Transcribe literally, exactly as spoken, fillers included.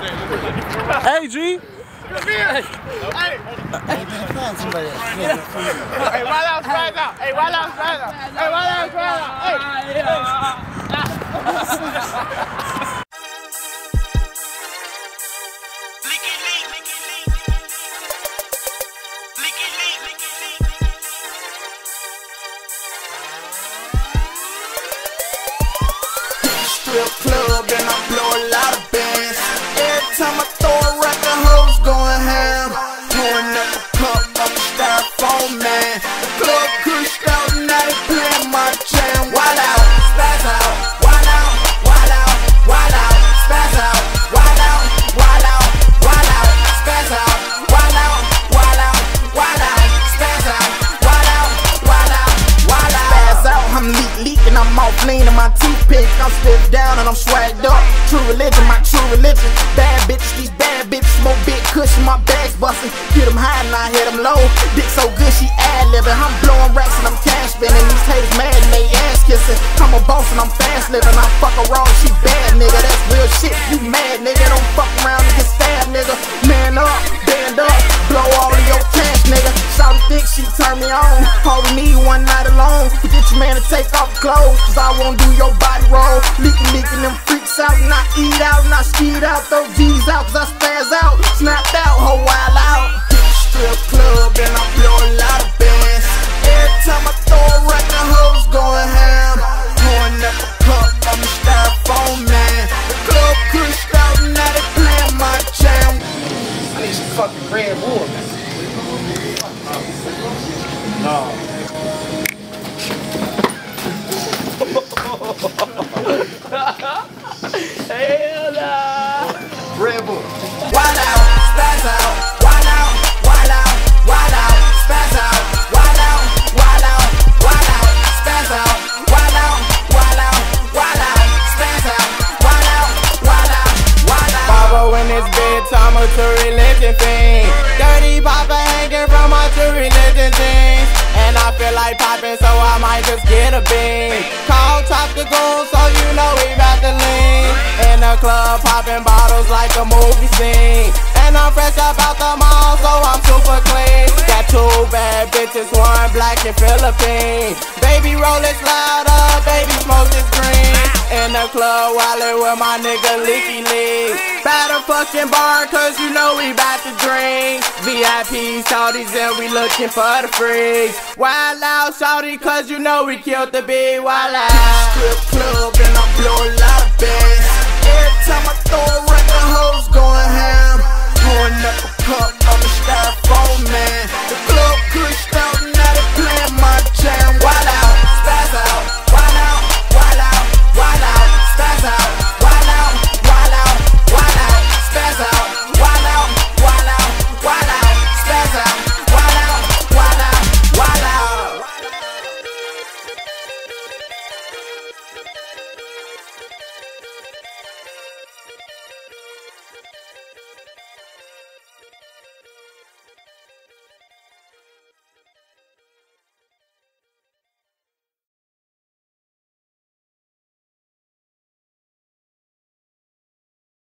Hey, G. Come here. Hey. Hey. Hey, why not spread out? Hey, why not spread out? Hey, why not spread out? Hey. Strip club and I blow a lot of bands. Every time I throw a record, hoes going ham. Pouring up a cup of the styrofoam, man. The club pushed out, now they playing my jam. Wild out, spaz out, wild out, wild out, wild out, spaz out, wild out, wild out, wild out, spaz out, wild out, wild out, wild out, spaz out, wild out, wild out, wild out, spaz out. I'm leak leaking, I'm off lean in my toothpick. I'm still down and I'm swagged up. True religion, my true religion. Bad bitches, these bad bitches smoke big cushion, my bags bustin'. Hit them high and I hit them low. Dick so good she ad-libbing. I'm blowing racks and I'm cash spinning. These haters mad and they ass kissing. I'm a boss and I'm fast living. I fuck her raw, she bad nigga. That's real shit, you mad nigga. Don't fuck around and get stabbed nigga. Man up, band up, blow all of your cash nigga. Shawty thick, she turn me on. All we need one night alone. Get your man to take off clothes, cause I won't do your body roll. Leaking, leaking them freaks out, and I eat out, and I skeet out, throw G's out, cause I spaz out, snapped out, whole while out. Strip club, and I blow a lot of bands. Every time I throw a record, hoes going ham. Pouring up a cup of my styrofoam, man. The club pushed out, and now they playing my jam. I need some fucking Red Bull, man. No. Hell nah. Red Bull. Wild out, spaz out, wild out, wild out, wild out, spaz out, wild out, wild out, wild out, spaz out, wild out, wild out, wild out, spaz out, wild out, wild out, wild out. Papa in his bed, time to religion thing. Dirty Papa hanging from my to religion things. And I feel like popping, so I might just get a bean. Call Top the Goon, so you know we bout to lean. In the club, popping bottles like a movie scene. And I'm fresh up out the mall, so I'm super clean. Got two bad bitches, one black and Philippine. Baby roll it louder, baby smoke this green. In the club, wildin' with my nigga Leaky Lee. Bad a fucking bar, cause you know we bout to drink. V I P shawties and we looking for the freaks. Wild out shawty, cause you know we killed the big wild out. Strip club and I blow a lot